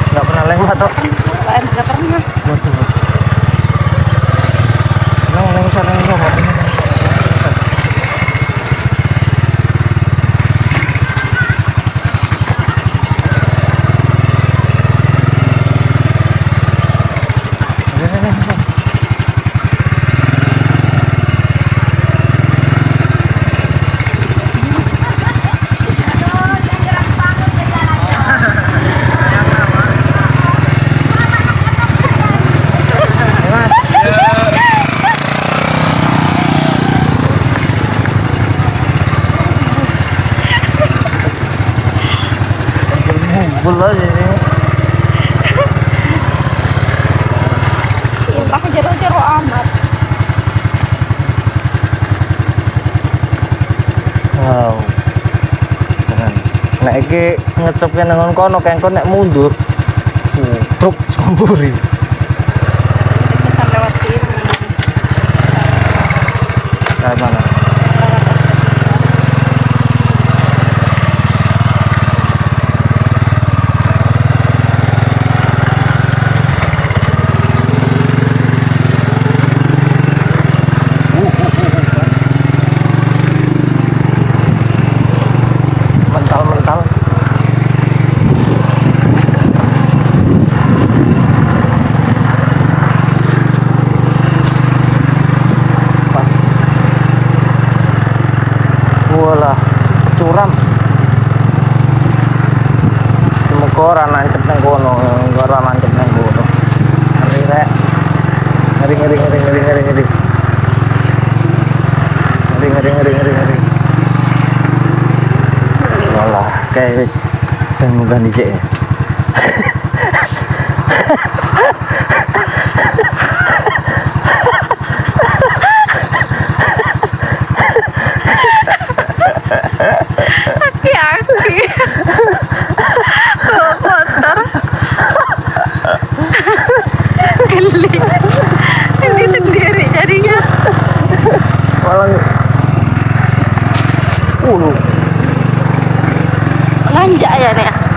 nggak pernah lewat toh. Nggak pernah. Waduh. Neng sana ini kok. Ngumpul aja ini. Impah jero-jero amat. Wow. Tenan. Nek iki ngecopke nang kono kengkon nek mundur. Truk samburi. Kita lewat sini. Kayak mana? Mental-mental. Pas. Walah, curam. Semoga ora nancep nang kono, ora nancep nang kono. Ngeri rek. Ngeri. Ngeri. Walah, kayak wis ben munggah dhisik ya. Aki-aki. Bawa motor. Geli. Ini sendiri jadinya. Malah Lanjak ya nih.